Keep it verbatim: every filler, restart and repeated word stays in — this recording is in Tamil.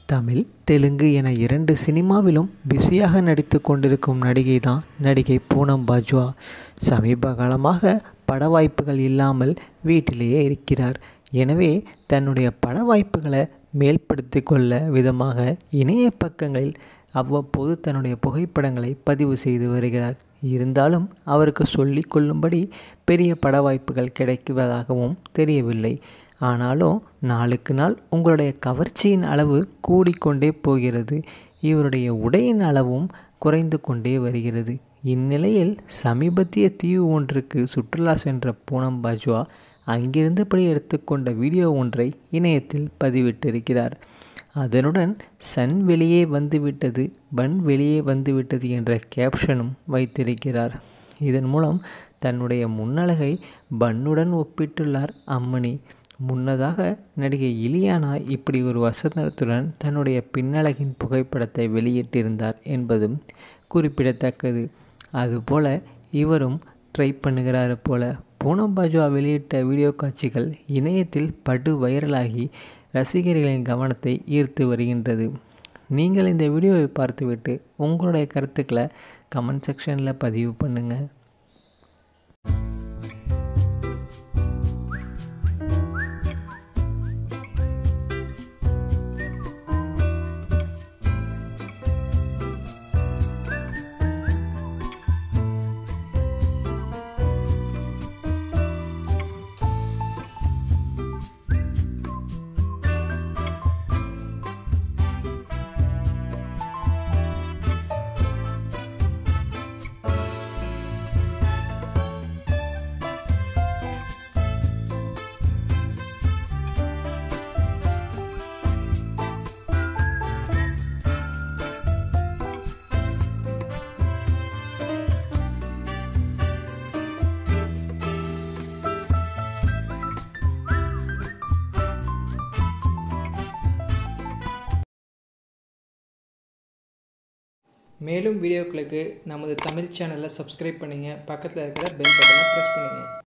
தமிழ், தெலுங்கு என இரண்டு சினிமாவிலும் பிஸியாக நடித்து கொண்டிருக்கும் நடிகை தான் நடிகை பூனம் பாஜ்வா. சமீப காலமாக பட வாய்ப்புகள் இல்லாமல் வீட்டிலேயே இருக்கிறார். எனவே தன்னுடைய பட வாய்ப்புகளை மேல்படுத்தி கொள்ள விதமாக இணைய பக்கங்களில் அவ்வப்போது தன்னுடைய புகைப்படங்களை பதிவு செய்து வருகிறார். இருந்தாலும் அவருக்கு சொல்லி கொள்ளும்படி பெரிய பட வாய்ப்புகள் கிடைக்குவதாகவும் தெரியவில்லை. ஆனாலும் நாளுக்கு நாள் உங்களுடைய கவர்ச்சியின் அளவு கூடிக்கொண்டே போகிறது. இவருடைய உடையின் அளவும் குறைந்து கொண்டே வருகிறது. இந்நிலையில் சமீபத்திய தீவு ஒன்றுக்கு சுற்றுலா சென்ற பூனம் பாஜ்வா அங்கிருந்தபடி எடுத்துக்கொண்ட வீடியோ ஒன்றை இணையத்தில் பதிவிட்டிருக்கிறார். அதனுடன் சன் வெளியே வந்துவிட்டது, பன் வெளியே வந்துவிட்டது என்ற கேப்ஷனும் வைத்திருக்கிறார். இதன் மூலம் தன்னுடைய முன்னழகை பன்னுடன் ஒப்பிட்டுள்ளார் அம்மணி. முன்னதாக நடிகை இலியானா இப்படி ஒரு வசனத்துடன் தன்னுடைய பின்னழகின் புகைப்படத்தை வெளியிட்டிருந்தார் என்பதும் குறிப்பிடத்தக்கது. அதுபோல இவரும் ட்ரை பண்ணுகிறாரு போல. பூனம் பாஜ்வா வெளியிட்ட வீடியோ காட்சிகள் இணையத்தில் படு வைரலாகி ரசிகர்களின் கவனத்தை ஈர்த்து வருகின்றது. நீங்கள் இந்த வீடியோவை பார்த்துவிட்டு உங்களுடைய கருத்துக்களை கமெண்ட் செக்ஷனில் பதிவு பண்ணுங்கள். மேலும் வீடியோக்களுக்கு நமது தமிழ் சேனலை சப்ஸ்கிரைப் பண்ணுங்கள். பக்கத்தில் இருக்கிற பெல் பட்டனை ப்ரெஸ் பண்ணுங்கள்.